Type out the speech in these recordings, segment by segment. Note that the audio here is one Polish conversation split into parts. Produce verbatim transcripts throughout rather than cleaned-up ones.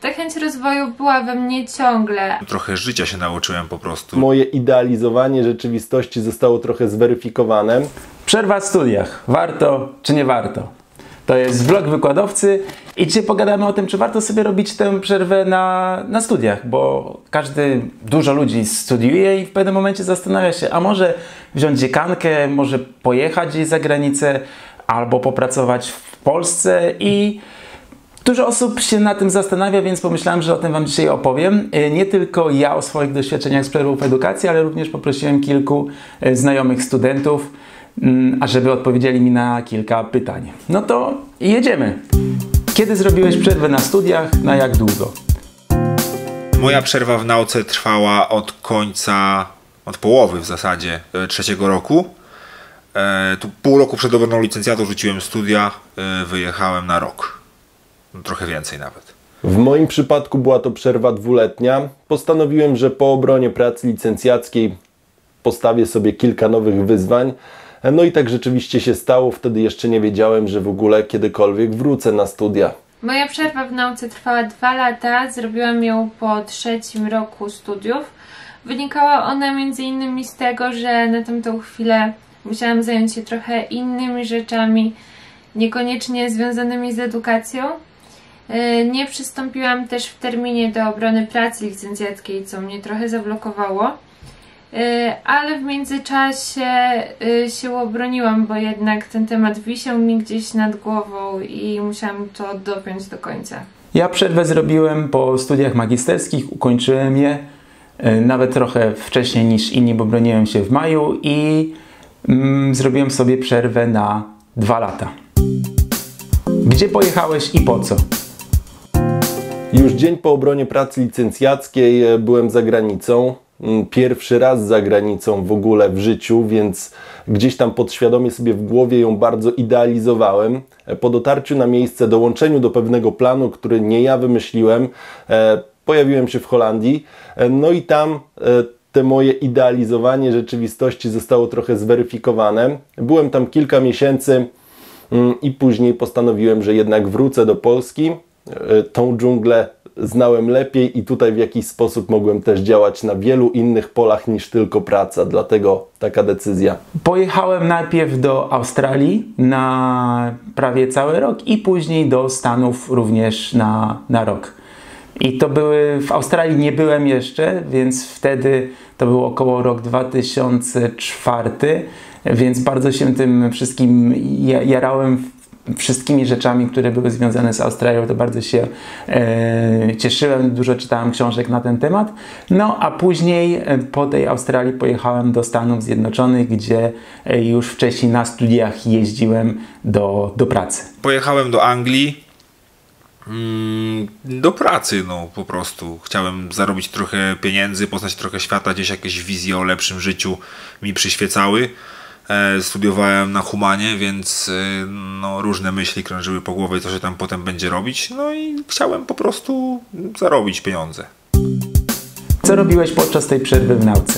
Ta chęć rozwoju była we mnie ciągle. Trochę życia się nauczyłem po prostu. Moje idealizowanie rzeczywistości zostało trochę zweryfikowane. Przerwa w studiach. Warto czy nie warto? To jest vlog wykładowcy i dzisiaj pogadamy o tym, czy warto sobie robić tę przerwę na, na studiach, bo każdy, dużo ludzi studiuje i w pewnym momencie zastanawia się, a może wziąć dziekankę, może pojechać gdzieś za granicę albo popracować w Polsce i dużo osób się na tym zastanawia, więc pomyślałem, że o tym Wam dzisiaj opowiem. Nie tylko ja o swoich doświadczeniach z przerwą w edukacji, ale również poprosiłem kilku znajomych studentów, ażeby odpowiedzieli mi na kilka pytań. No to jedziemy. Kiedy zrobiłeś przerwę na studiach? Na jak długo? Moja przerwa w nauce trwała od końca, od połowy w zasadzie trzeciego roku. E, tu pół roku przed obroną licencjatu rzuciłem studia, e, wyjechałem na rok. No, trochę więcej nawet. W moim przypadku była to przerwa dwuletnia. Postanowiłem, że po obronie pracy licencjackiej postawię sobie kilka nowych wyzwań. No i tak rzeczywiście się stało. Wtedy jeszcze nie wiedziałem, że w ogóle kiedykolwiek wrócę na studia. Moja przerwa w nauce trwała dwa lata. Zrobiłam ją po trzecim roku studiów. Wynikała ona między innymi z tego, że na tamtą chwilę musiałam zająć się trochę innymi rzeczami, niekoniecznie związanymi z edukacją. Nie przystąpiłam też w terminie do obrony pracy licencjackiej, co mnie trochę zablokowało. Ale w międzyczasie się obroniłam, bo jednak ten temat wisiał mi gdzieś nad głową i musiałam to dopiąć do końca. Ja przerwę zrobiłem po studiach magisterskich, ukończyłem je nawet trochę wcześniej niż inni, bo broniłem się w maju i mm, zrobiłem sobie przerwę na dwa lata. Gdzie pojechałeś i po co? Już dzień po obronie pracy licencjackiej byłem za granicą. Pierwszy raz za granicą w ogóle w życiu, więc gdzieś tam podświadomie sobie w głowie ją bardzo idealizowałem. Po dotarciu na miejsce, dołączeniu do pewnego planu, który nie ja wymyśliłem, pojawiłem się w Holandii. No i tam te moje idealizowanie rzeczywistości zostało trochę zweryfikowane. Byłem tam kilka miesięcy i później postanowiłem, że jednak wrócę do Polski. Tą dżunglę znałem lepiej i tutaj w jakiś sposób mogłem też działać na wielu innych polach niż tylko praca, dlatego taka decyzja. Pojechałem najpierw do Australii na prawie cały rok i później do Stanów również na, na rok. I to były, w Australii nie byłem jeszcze, więc wtedy to był około rok dwa tysiące czwarty, więc bardzo się tym wszystkim jarałem, wszystkimi rzeczami, które były związane z Australią, to bardzo się e, cieszyłem, dużo czytałem książek na ten temat. No a później e, po tej Australii pojechałem do Stanów Zjednoczonych, gdzie e, już wcześniej na studiach jeździłem do, do pracy. Pojechałem do Anglii mm, do pracy, no po prostu. Chciałem zarobić trochę pieniędzy, poznać trochę świata, gdzieś jakieś wizje o lepszym życiu mi przyświecały. Studiowałem na humanie, więc no, różne myśli krążyły po głowie, co się tam potem będzie robić. No i chciałem po prostu zarobić pieniądze. Co robiłeś podczas tej przerwy w nauce?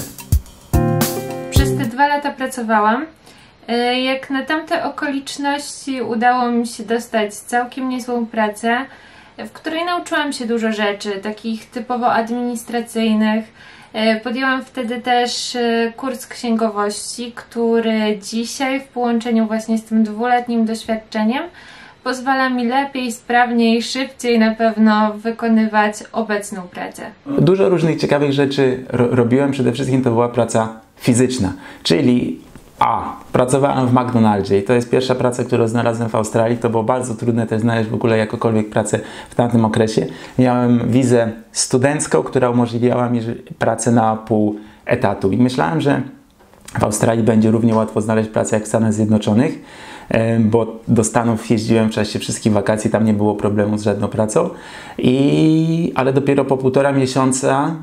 Przez te dwa lata pracowałam. Jak na tamte okoliczności udało mi się dostać całkiem niezłą pracę, w której nauczyłam się dużo rzeczy, takich typowo administracyjnych. Podjęłam wtedy też kurs księgowości, który dzisiaj w połączeniu właśnie z tym dwuletnim doświadczeniem pozwala mi lepiej, sprawniej, szybciej na pewno wykonywać obecną pracę. Dużo różnych ciekawych rzeczy ro robiłem, przede wszystkim to była praca fizyczna, czyli A. Pracowałem w McDonaldzie i to jest pierwsza praca, którą znalazłem w Australii. To było bardzo trudne też znaleźć w ogóle jakąkolwiek pracę w tamtym okresie. Miałem wizę studencką, która umożliwiała mi pracę na pół etatu i myślałem, że w Australii będzie równie łatwo znaleźć pracę jak w Stanach Zjednoczonych, bo do Stanów jeździłem w czasie wszystkich wakacji, tam nie było problemu z żadną pracą. I... ale dopiero po półtora miesiąca,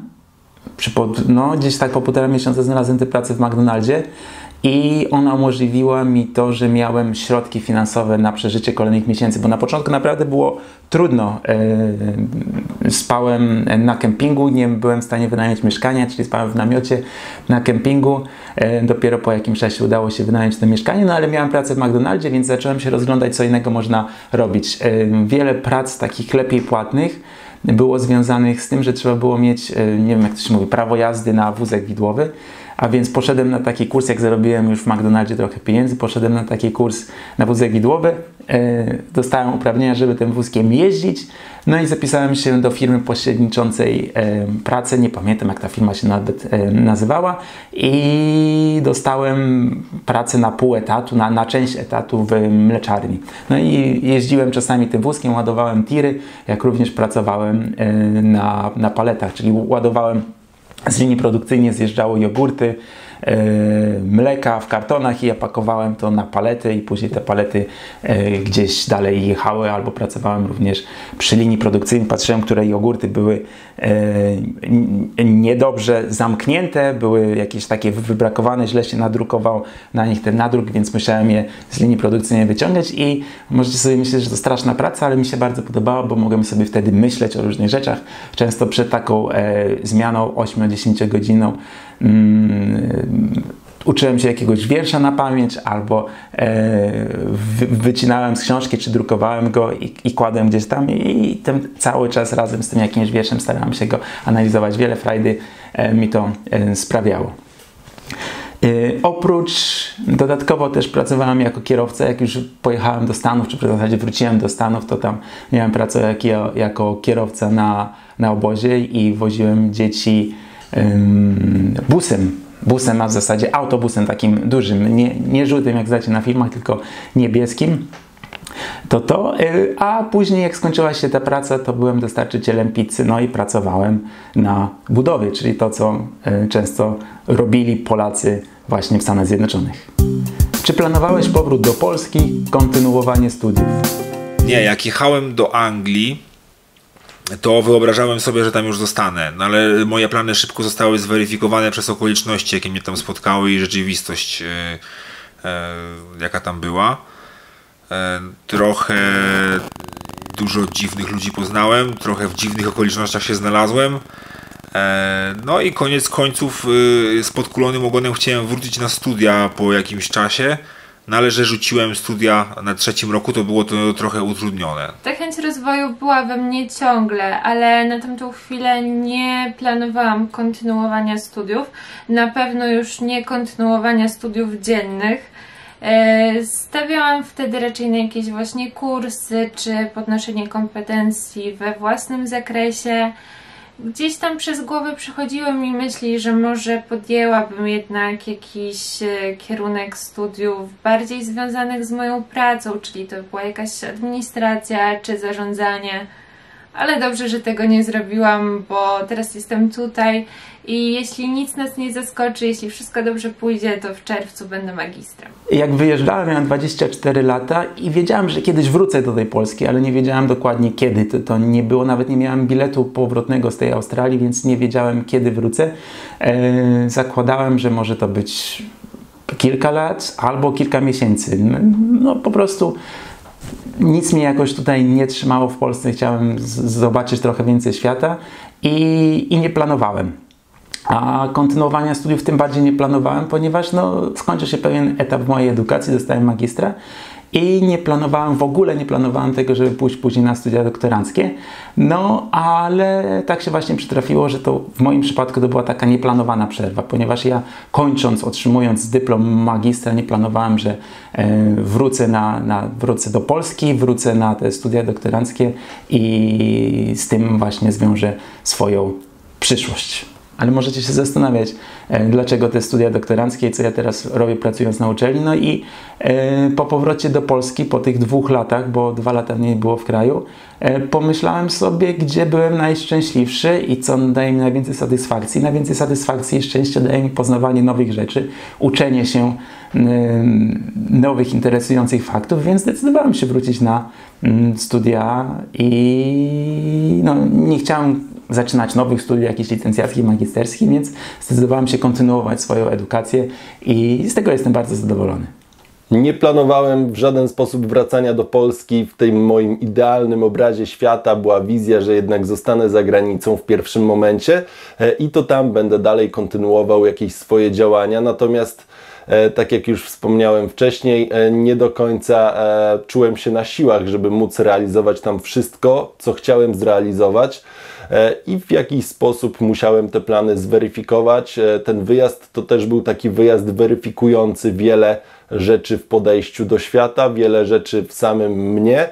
no gdzieś tak po półtora miesiąca znalazłem tę pracę w McDonaldzie. I ona umożliwiła mi to, że miałem środki finansowe na przeżycie kolejnych miesięcy, bo na początku naprawdę było trudno. Spałem na kempingu, nie byłem w stanie wynająć mieszkania, czyli spałem w namiocie na kempingu. Dopiero po jakimś czasie udało się wynająć to mieszkanie, no ale miałem pracę w McDonaldzie, więc zacząłem się rozglądać, co innego można robić. Wiele prac takich lepiej płatnych było związanych z tym, że trzeba było mieć, nie wiem jak to się mówi, prawo jazdy na wózek widłowy. A więc poszedłem na taki kurs, jak zarobiłem już w McDonaldzie trochę pieniędzy, poszedłem na taki kurs na wózek widłowy, e, dostałem uprawnienia, żeby tym wózkiem jeździć, no i zapisałem się do firmy pośredniczącej e, pracy, nie pamiętam jak ta firma się nawet e, nazywała, i dostałem pracę na pół etatu, na, na część etatu w mleczarni. No i jeździłem czasami tym wózkiem, ładowałem tiry, jak również pracowałem e, na, na paletach, czyli ładowałem z linii produkcyjnie, zjeżdżało jogurty, yy, mleka w kartonach i ja pakowałem to na palety i później te palety yy, gdzieś dalej jechały, albo pracowałem również przy linii produkcyjnej, patrzyłem, które jogurty były yy, niedobrze zamknięte, były jakieś takie wybrakowane, źle się nadrukował na nich ten nadruk, więc musiałem je z linii produkcyjnej wyciągać i możecie sobie myśleć, że to straszna praca, ale mi się bardzo podobało, bo mogłem sobie wtedy myśleć o różnych rzeczach. Często przed taką e, zmianą osiem-dziesięciogodzinną mm, uczyłem się jakiegoś wiersza na pamięć, albo e, wy, wycinałem z książki, czy drukowałem go i, i kładłem gdzieś tam i, i ten cały czas razem z tym jakimś wierszem starałem się go analizować. Wiele frajdy e, mi to e, sprawiało. Yy, oprócz, dodatkowo też pracowałem jako kierowca, jak już pojechałem do Stanów, czy w zasadzie wróciłem do Stanów, to tam miałem pracę jak, jako kierowca na, na obozie i woziłem dzieci yy, busem, busem, a w zasadzie autobusem takim dużym, nie, nie żółtym jak znacie na filmach, tylko niebieskim. To to, yy, a później jak skończyła się ta praca, to byłem dostarczycielem pizzy, no i pracowałem na budowie, czyli to, co yy, często robili Polacy właśnie w Stanach Zjednoczonych. Czy planowałeś powrót do Polski, kontynuowanie studiów? Nie, jak jechałem do Anglii, to wyobrażałem sobie, że tam już zostanę, no ale moje plany szybko zostały zweryfikowane przez okoliczności, jakie mnie tam spotkały i rzeczywistość, yy, yy, jaka tam była. Trochę dużo dziwnych ludzi poznałem, trochę w dziwnych okolicznościach się znalazłem. No i koniec końców z podkulonym ogonem chciałem wrócić na studia po jakimś czasie, no ale że rzuciłem studia na trzecim roku, to było to trochę utrudnione. Ta chęć rozwoju była we mnie ciągle, ale na tamtą chwilę nie planowałam kontynuowania studiów. Na pewno już nie kontynuowania studiów dziennych. Stawiałam wtedy raczej na jakieś właśnie kursy, czy podnoszenie kompetencji we własnym zakresie. Gdzieś tam przez głowę przychodziły mi myśli, że może podjęłabym jednak jakiś kierunek studiów bardziej związanych z moją pracą, czyli to była jakaś administracja czy zarządzanie. Ale dobrze, że tego nie zrobiłam, bo teraz jestem tutaj i jeśli nic nas nie zaskoczy, jeśli wszystko dobrze pójdzie, to w czerwcu będę magistrem. Jak wyjeżdżałem, miałem dwadzieścia cztery lata i wiedziałem, że kiedyś wrócę do tej Polski, ale nie wiedziałem dokładnie kiedy. To, to nie było, nawet nie miałem biletu powrotnego z tej Australii, więc nie wiedziałem, kiedy wrócę. E, zakładałem, że może to być kilka lat albo kilka miesięcy. No po prostu nic mnie jakoś tutaj nie trzymało w Polsce, chciałem zobaczyć trochę więcej świata i, i nie planowałem. A kontynuowania studiów tym bardziej nie planowałem, ponieważ no, skończył się pewien etap mojej edukacji, dostałem magistra i nie planowałem, w ogóle nie planowałem tego, żeby pójść później na studia doktoranckie. No, ale tak się właśnie przytrafiło, że to w moim przypadku to była taka nieplanowana przerwa, ponieważ ja kończąc, otrzymując dyplom magistra, nie planowałem, że e, wrócę, na, na, wrócę do Polski, wrócę na te studia doktoranckie i z tym właśnie zwiążę swoją przyszłość. Ale możecie się zastanawiać, e, dlaczego te studia doktoranckie i co ja teraz robię pracując na uczelni. No i e, po powrocie do Polski, po tych dwóch latach, bo dwa lata mniej było w kraju, e, pomyślałem sobie, gdzie byłem najszczęśliwszy i co daje mi najwięcej satysfakcji. Najwięcej satysfakcji i szczęścia daje mi poznawanie nowych rzeczy, uczenie się e, nowych, interesujących faktów, więc zdecydowałem się wrócić na m, studia i no, nie chciałem zaczynać nowych studiów, jakichś licencjackich, magisterskich, więc zdecydowałem się kontynuować swoją edukację i z tego jestem bardzo zadowolony. Nie planowałem w żaden sposób wracania do Polski. W tym moim idealnym obrazie świata była wizja, że jednak zostanę za granicą w pierwszym momencie i to tam będę dalej kontynuował jakieś swoje działania. Natomiast Tak jak już wspomniałem wcześniej, nie do końca czułem się na siłach, żeby móc realizować tam wszystko, co chciałem zrealizować. I w jakiś sposób musiałem te plany zweryfikować. Ten wyjazd to też był taki wyjazd weryfikujący wiele rzeczy w podejściu do świata, wiele rzeczy w samym mnie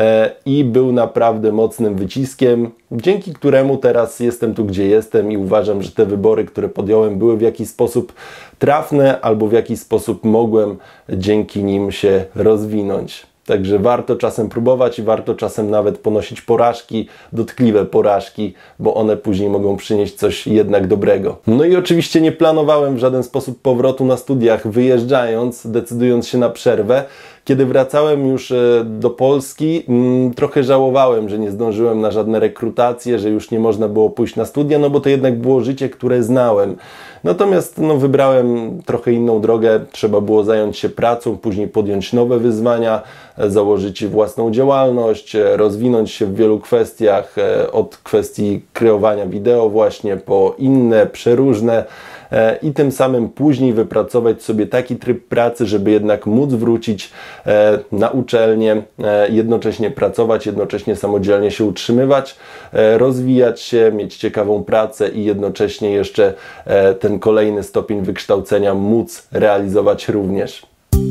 i był naprawdę mocnym wyciskiem, dzięki któremu teraz jestem tu, gdzie jestem i uważam, że te wybory, które podjąłem, były w jakiś sposób trafne albo w jakiś sposób mogłem dzięki nim się rozwinąć. Także warto czasem próbować i warto czasem nawet ponosić porażki, dotkliwe porażki, bo one później mogą przynieść coś jednak dobrego. No i oczywiście nie planowałem w żaden sposób powrotu na studiach, wyjeżdżając, decydując się na przerwę. Kiedy wracałem już do Polski, trochę żałowałem, że nie zdążyłem na żadne rekrutacje, że już nie można było pójść na studia, no bo to jednak było życie, które znałem. Natomiast no, wybrałem trochę inną drogę, trzeba było zająć się pracą, później podjąć nowe wyzwania, założyć własną działalność, rozwinąć się w wielu kwestiach, od kwestii kreowania wideo właśnie po inne, przeróżne, i tym samym później wypracować sobie taki tryb pracy, żeby jednak móc wrócić na uczelnię, jednocześnie pracować, jednocześnie samodzielnie się utrzymywać, rozwijać się, mieć ciekawą pracę i jednocześnie jeszcze ten kolejny stopień wykształcenia móc realizować również.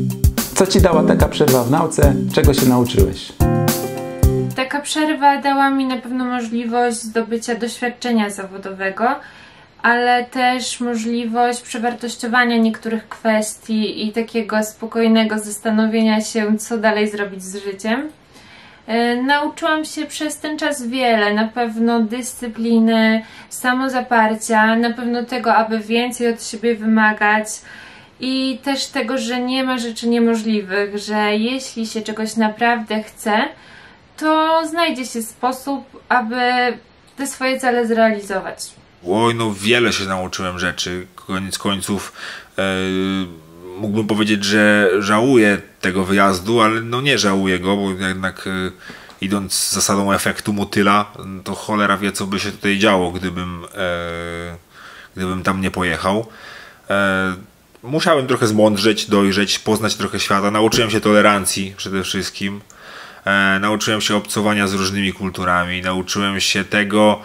Co Ci dała taka przerwa w nauce? Czego się nauczyłeś? Taka przerwa dała mi na pewno możliwość zdobycia doświadczenia zawodowego, ale też możliwość przewartościowania niektórych kwestii i takiego spokojnego zastanowienia się, co dalej zrobić z życiem. Yy, nauczyłam się przez ten czas wiele, na pewno dyscypliny, samozaparcia, na pewno tego, aby więcej od siebie wymagać i też tego, że nie ma rzeczy niemożliwych, że jeśli się czegoś naprawdę chce, to znajdzie się sposób, aby te swoje cele zrealizować. Oj, no wiele się nauczyłem rzeczy. Koniec końców e, mógłbym powiedzieć, że żałuję tego wyjazdu, ale no nie żałuję go, bo jednak e, idąc zasadą efektu motyla, to cholera wie, co by się tutaj działo, gdybym, e, gdybym tam nie pojechał. E, musiałem trochę zmądrzeć, dojrzeć, poznać trochę świata. Nauczyłem się tolerancji przede wszystkim. E, nauczyłem się obcowania z różnymi kulturami. Nauczyłem się tego,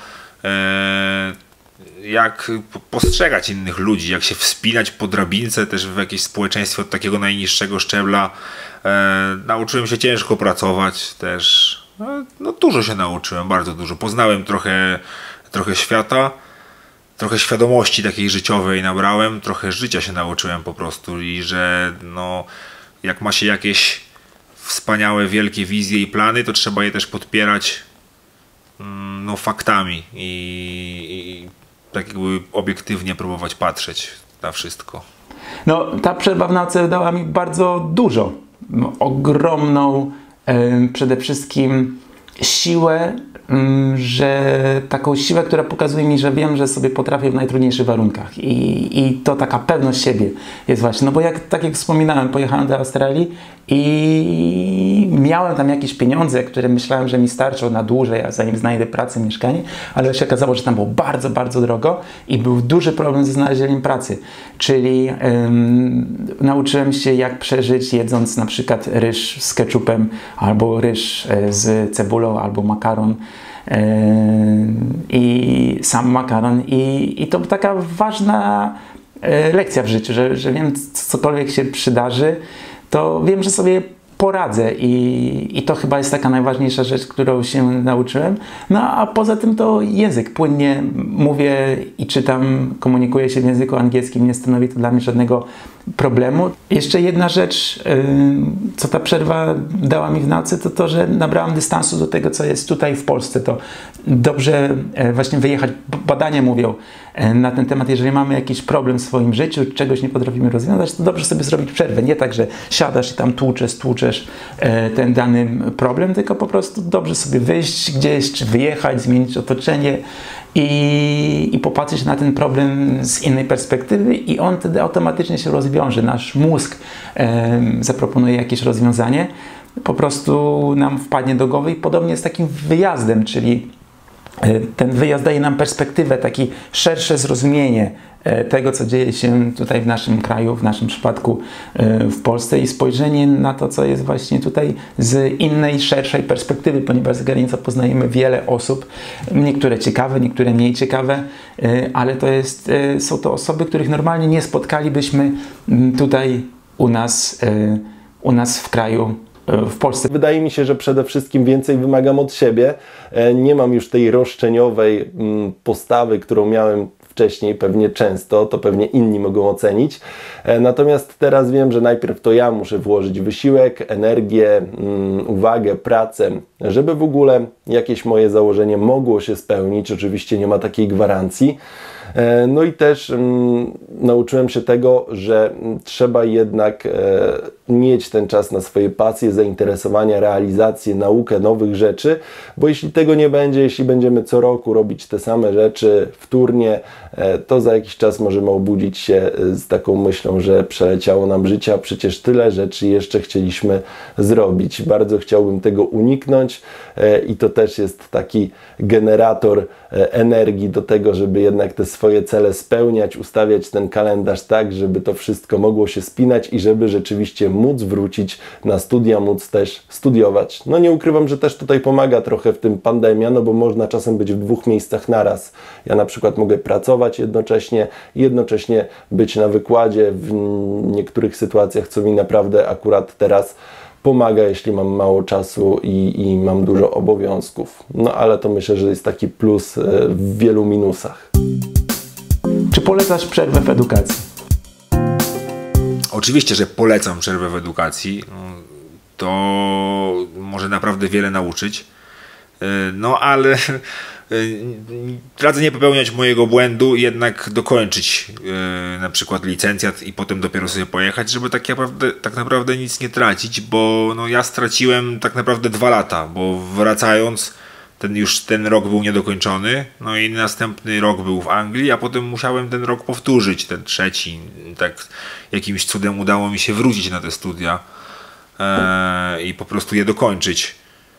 e, jak postrzegać innych ludzi, jak się wspinać po drabince też w jakieś społeczeństwie od takiego najniższego szczebla. E, nauczyłem się ciężko pracować też. No, no dużo się nauczyłem, bardzo dużo. Poznałem trochę, trochę świata, trochę świadomości takiej życiowej nabrałem, trochę życia się nauczyłem po prostu i że no, jak ma się jakieś wspaniałe, wielkie wizje i plany, to trzeba je też podpierać no, faktami i, i tak jakby obiektywnie próbować patrzeć na wszystko. No, ta przerwa w nauce dała mi bardzo dużo. Ogromną e, przede wszystkim siłę, m, że taką siłę, która pokazuje mi, że wiem, że sobie potrafię w najtrudniejszych warunkach. I, i to taka pewność siebie jest właśnie. No bo jak, tak jak wspominałem, pojechałem do Australii i miałem tam jakieś pieniądze, które myślałem, że mi starczą na dłużej, a zanim znajdę pracę, mieszkanie, ale się okazało, że tam było bardzo, bardzo drogo i był duży problem ze znalezieniem pracy. Czyli ym, nauczyłem się, jak przeżyć, jedząc na przykład ryż z ketchupem, albo ryż z cebulą, albo makaron. Yy, i sam makaron i, i to taka ważna yy, lekcja w życiu, że, że wiem, cokolwiek się przydarzy, to wiem, że sobie poradzę i, i to chyba jest taka najważniejsza rzecz, którą się nauczyłem. No a poza tym to język. Płynnie mówię i czytam, komunikuję się w języku angielskim, nie stanowi to dla mnie żadnego problemu. Jeszcze jedna rzecz, co ta przerwa dała mi w nauce, to to, że nabrałam dystansu do tego, co jest tutaj w Polsce. To dobrze właśnie wyjechać. Badania mówią na ten temat, jeżeli mamy jakiś problem w swoim życiu, czegoś nie potrafimy rozwiązać, to dobrze sobie zrobić przerwę. Nie tak, że siadasz i tam tłuczesz, tłuczesz ten dany problem, tylko po prostu dobrze sobie wyjść gdzieś, czy wyjechać, zmienić otoczenie i, i popatrzeć na ten problem z innej perspektywy i on wtedy automatycznie się rozwiąże. Nasz mózg e, zaproponuje jakieś rozwiązanie, po prostu nam wpadnie do głowy i podobnie z takim wyjazdem, czyli ten wyjazd daje nam perspektywę, takie szersze zrozumienie tego, co dzieje się tutaj w naszym kraju, w naszym przypadku w Polsce i spojrzenie na to, co jest właśnie tutaj z innej, szerszej perspektywy, ponieważ za granicą poznajemy wiele osób, niektóre ciekawe, niektóre mniej ciekawe, ale to jest, są to osoby, których normalnie nie spotkalibyśmy tutaj u nas, u nas w kraju, w Polsce. Wydaje mi się, że przede wszystkim więcej wymagam od siebie. Nie mam już tej roszczeniowej postawy, którą miałem wcześniej, pewnie często, to pewnie inni mogą ocenić. Natomiast teraz wiem, że najpierw to ja muszę włożyć wysiłek, energię, uwagę, pracę, żeby w ogóle jakieś moje założenie mogło się spełnić. Oczywiście nie ma takiej gwarancji. No i też mm, nauczyłem się tego, że trzeba jednak e, mieć ten czas na swoje pasje, zainteresowania, realizację, naukę nowych rzeczy, bo jeśli tego nie będzie, jeśli będziemy co roku robić te same rzeczy wtórnie, e, to za jakiś czas możemy obudzić się z taką myślą, że przeleciało nam życie, a przecież tyle rzeczy jeszcze chcieliśmy zrobić. Bardzo chciałbym tego uniknąć e, i to też jest taki generator e, energii do tego, żeby jednak te swoje cele spełniać, ustawiać ten kalendarz tak, żeby to wszystko mogło się spinać i żeby rzeczywiście móc wrócić na studia, móc też studiować. No nie ukrywam, że też tutaj pomaga trochę w tym pandemia, no bo można czasem być w dwóch miejscach naraz. Ja na przykład mogę pracować jednocześnie i jednocześnie być na wykładzie w niektórych sytuacjach, co mi naprawdę akurat teraz pomaga, jeśli mam mało czasu i, i mam dużo obowiązków. No ale to myślę, że jest taki plus w wielu minusach. Czy polecasz przerwę w edukacji? Oczywiście, że polecam przerwę w edukacji. To może naprawdę wiele nauczyć. No ale radzę nie popełniać mojego błędu i jednak dokończyć na przykład licencjat i potem dopiero sobie pojechać, żeby tak naprawdę, tak naprawdę nic nie tracić, bo no ja straciłem tak naprawdę dwa lata, bo wracając ten już ten rok był niedokończony, no i następny rok był w Anglii, a potem musiałem ten rok powtórzyć, ten trzeci. Tak jakimś cudem udało mi się wrócić na te studia e, i po prostu je dokończyć.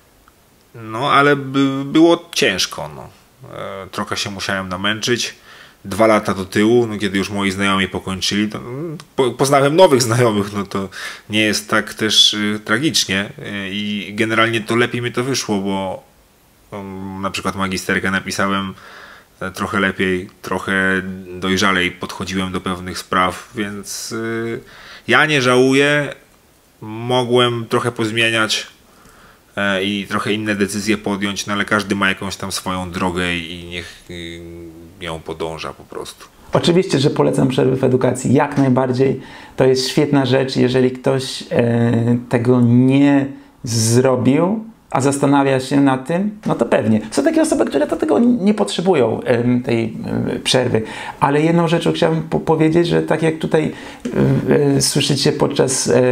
No ale by, było ciężko. No. E, trochę się musiałem namęczyć. Dwa lata do tyłu, no, kiedy już moi znajomi pokończyli, to po, poznałem nowych znajomych, no to nie jest tak też y, tragicznie y, i generalnie to lepiej mi to wyszło, bo na przykład magisterkę napisałem trochę lepiej, trochę dojrzalej podchodziłem do pewnych spraw, więc yy, ja nie żałuję, mogłem trochę pozmieniać yy, i trochę inne decyzje podjąć, no ale każdy ma jakąś tam swoją drogę i niech yy, ją podąża po prostu. Oczywiście, że polecam przerwy w edukacji, jak najbardziej. To jest świetna rzecz, jeżeli ktoś yy, tego nie zrobił, a zastanawia się nad tym, no to pewnie. Są takie osoby, które do tego nie potrzebują tej przerwy. Ale jedną rzeczą chciałbym po powiedzieć, że tak jak tutaj e, słyszycie podczas e,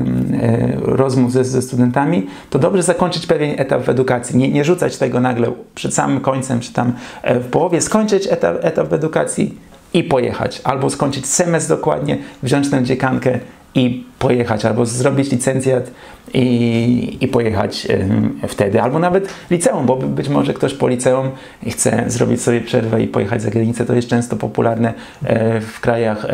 e, rozmów ze, ze studentami, to dobrze zakończyć pewien etap w edukacji. Nie, nie rzucać tego nagle przed samym końcem, czy tam e, w połowie. Skończyć etap, etap w edukacji i pojechać. Albo skończyć semestr dokładnie, wziąć tę dziekankę i pojechać, albo zrobić licencjat i, i pojechać y, wtedy, albo nawet liceum, bo być może ktoś po liceum chce zrobić sobie przerwę i pojechać za granicę. To jest często popularne y, w krajach y,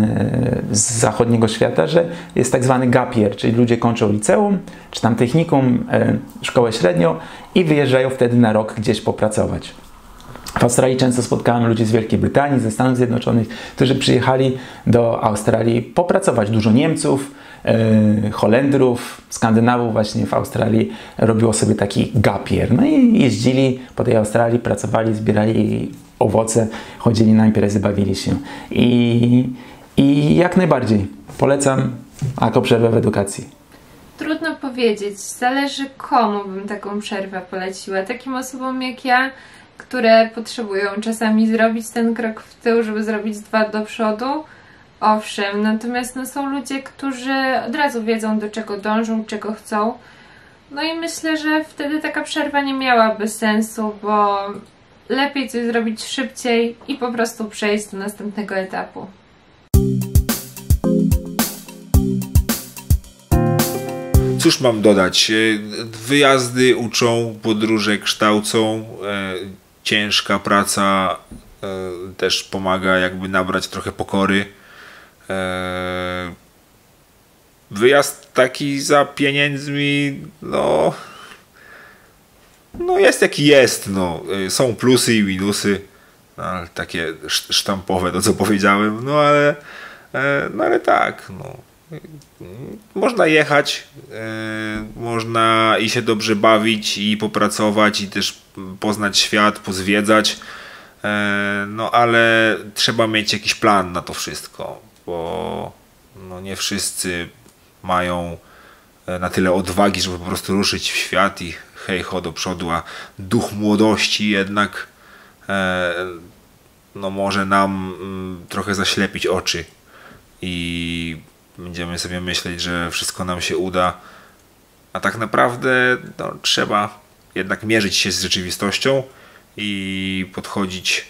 z zachodniego świata, że jest tak zwany gap year, czyli ludzie kończą liceum, czy tam technikum, y, szkołę średnią i wyjeżdżają wtedy na rok gdzieś popracować. W Australii często spotkałem ludzi z Wielkiej Brytanii, ze Stanów Zjednoczonych, którzy przyjechali do Australii popracować. Dużo Niemców, yy, Holendrów, Skandynawów właśnie w Australii robiło sobie taki gap year. No i jeździli po tej Australii, pracowali, zbierali owoce, chodzili na imprezy, bawili się. I, i jak najbardziej polecam jako przerwę w edukacji. Trudno powiedzieć, zależy komu bym taką przerwę poleciła. Takim osobom jak ja, które potrzebują czasami zrobić ten krok w tył, żeby zrobić dwa do przodu. Owszem, natomiast no, są ludzie, którzy od razu wiedzą, do czego dążą, czego chcą. No i myślę, że wtedy taka przerwa nie miałaby sensu, bo lepiej coś zrobić szybciej i po prostu przejść do następnego etapu. Cóż mam dodać? Wyjazdy uczą, podróże kształcą. ciężka praca e, też pomaga jakby nabrać trochę pokory. E, wyjazd taki za pieniędzmi, no, no jest jaki jest. No. Są plusy i minusy, no, ale takie sztampowe to co powiedziałem, no ale, e, no, ale tak, no. Można jechać, yy, można i się dobrze bawić, i popracować, i też poznać świat, pozwiedzać, yy, no ale trzeba mieć jakiś plan na to wszystko, bo no, nie wszyscy mają na tyle odwagi, żeby po prostu ruszyć w świat i hej ho do przodu, a duch młodości jednak yy, no, może nam yy, trochę zaślepić oczy i będziemy sobie myśleć, że wszystko nam się uda, a tak naprawdę no, trzeba jednak mierzyć się z rzeczywistością i podchodzić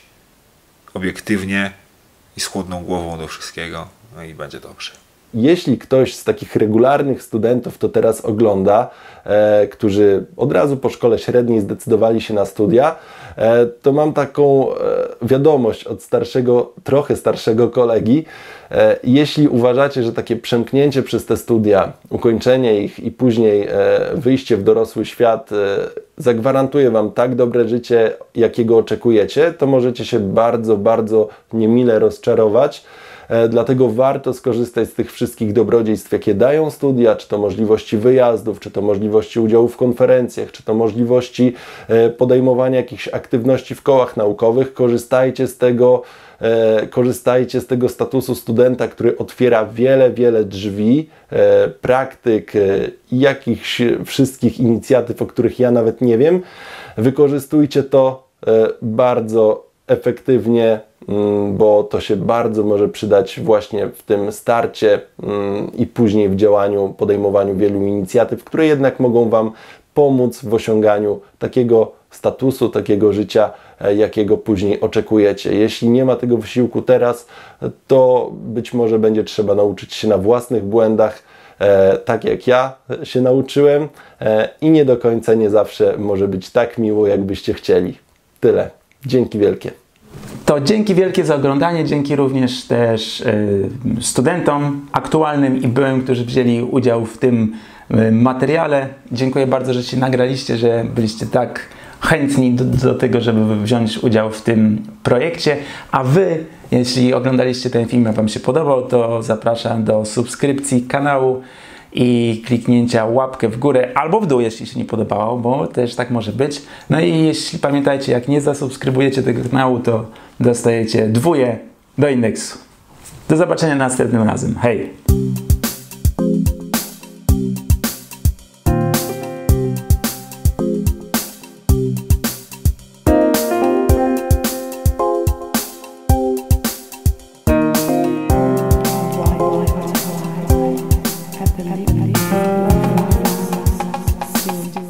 obiektywnie i z chłodną głową do wszystkiego, no i będzie dobrze. Jeśli ktoś z takich regularnych studentów to teraz ogląda, e, którzy od razu po szkole średniej zdecydowali się na studia, e, to mam taką e, wiadomość od starszego, trochę starszego kolegi. E, jeśli uważacie, że takie przemknięcie przez te studia, ukończenie ich i później e, wyjście w dorosły świat e, zagwarantuje Wam tak dobre życie, jakiego oczekujecie, to możecie się bardzo, bardzo niemile rozczarować. Dlatego warto skorzystać z tych wszystkich dobrodziejstw, jakie dają studia, czy to możliwości wyjazdów, czy to możliwości udziału w konferencjach, czy to możliwości podejmowania jakichś aktywności w kołach naukowych. Korzystajcie z tego, korzystajcie z tego statusu studenta, który otwiera wiele, wiele drzwi, praktyk i jakichś wszystkich inicjatyw, o których ja nawet nie wiem. Wykorzystujcie to bardzo efektywnie, bo to się bardzo może przydać właśnie w tym starcie i później w działaniu, podejmowaniu wielu inicjatyw, które jednak mogą Wam pomóc w osiąganiu takiego statusu, takiego życia, jakiego później oczekujecie. Jeśli nie ma tego wysiłku teraz, to być może będzie trzeba nauczyć się na własnych błędach, tak jak ja się nauczyłem i nie do końca nie zawsze może być tak miło, jakbyście chcieli. Tyle. Dzięki wielkie. To dzięki wielkie za oglądanie, dzięki również też y, studentom aktualnym i byłym, którzy wzięli udział w tym y, materiale. Dziękuję bardzo, że się nagraliście, że byliście tak chętni do, do tego, żeby wziąć udział w tym projekcie. A Wy, jeśli oglądaliście ten film, a Wam się podobał, to zapraszam do subskrypcji kanału i kliknięcia łapkę w górę albo w dół, jeśli się nie podobało, bo też tak może być. No i jeśli pamiętajcie, jak nie zasubskrybujecie tego kanału, to dostajecie dwóje do indeksu. Do zobaczenia następnym razem. Hej! Happy, happy, happy, happy, happy, happy, happy, happy, happy, happy,